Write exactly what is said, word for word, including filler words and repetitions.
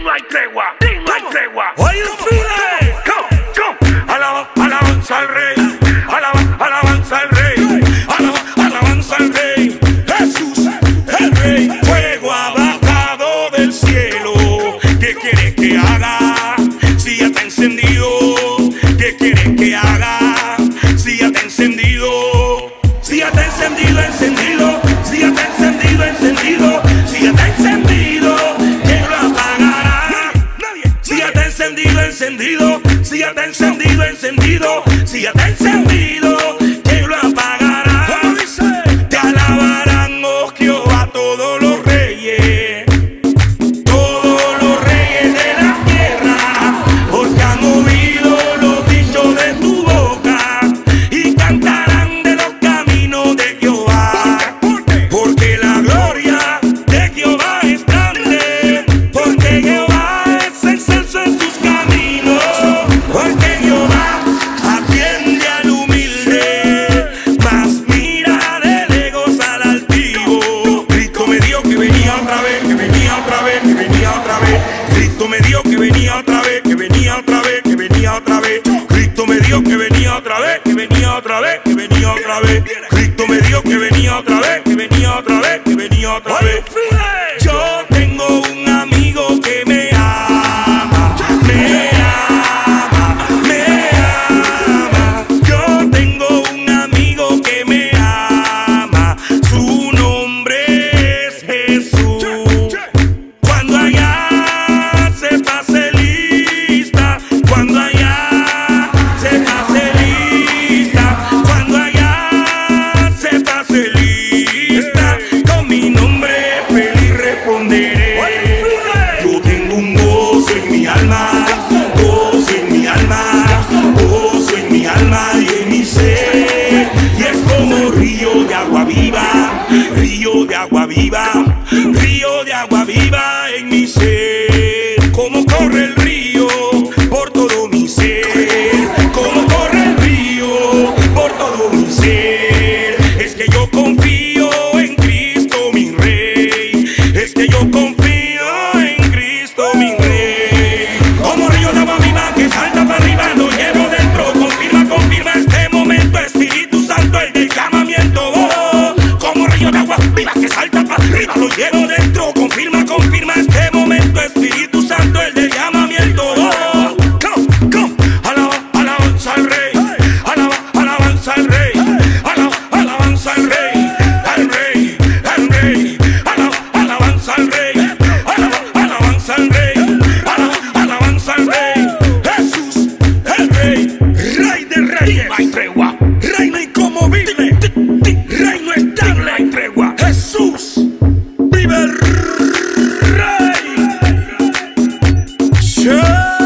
no hay tregua, no hay tregua. How you feeling? Come, come. Alaba, alabanza al rey. Alaba, alabanza al rey. Alaba, alabanza al rey. Jesús, el rey. Fuego ha bajado del cielo. ¿Qué quieres que haga? Si ya está encendido. ¿Qué quieres que haga? Si ya está encendido. Si ya está encendido, encendido. Si ya está encendido, encendido. Si ya está encendido, ¿quién lo apagará? Nadie. Si ya está encendido, encendido. Si ya está encendido, encendido. Si ya está encendido, ¿quién lo apagará? ¿Cómo dice? Te alabarán, oh Jehová, todos los reyes. Todos los reyes de la tierra, porque han oído los dichos de tu boca y cantarán de los caminos de Jehová. Porque la gloria de Jehová es grande, porque Jehová es excelso en sus caminos, porque Jehová atiende al humilde, mas mira de lejos al altivo. Cristo me dijo que venía otra vez, que venía otra vez, que venía otra vez. Cristo me dijo que venía otra vez, que venía otra vez, que venía otra vez. Cristo me dijo que venía otra vez, que venía otra vez, que venía otra vez. Cristo me dijo que venía otra vez, que venía otra vez, que venía otra vez. Yo tengo un amigo que me ama, me ama, me ama. Yo tengo un amigo que me ama, su nombre es Jesús. Cuando allá se pase lista, cuando allá se pase lista, cuando allá se pase lista, con mi nombre feliz responderé. Yo tengo un gozo en mi alma, gozo en mi alma, gozo en mi alma y en mi ser, y es como río de agua viva, río de agua viva, río de agua viva en mi ser. Como corre el río por todo mi ser, como corre el río por todo mi ser. Es que yo confío en Cristo mi rey, es que yo confío en Cristo mi rey. Como río de agua viva que salta para arriba, lo llevo dentro, confirma, confirma este momento, Espíritu Santo, el del llamamiento. Oh, como río de agua viva que salta para arriba, lo llevo dentro, confirma, confirma este momento, Espíritu Santo, el del llamamiento. Oh, come, come. Alaba, alabanza al rey, alaba, alabanza al rey, alaba, alabanza al rey, al rey, al rey, alaba, alabanza al rey, alaba, alabanza al rey, alaba, alabanza al rey. Jesús, el rey, rey de reyes, No hay tregua, reino inconmovible, reino estable, no hay tregua. Jesús, vive el rey. Yeah.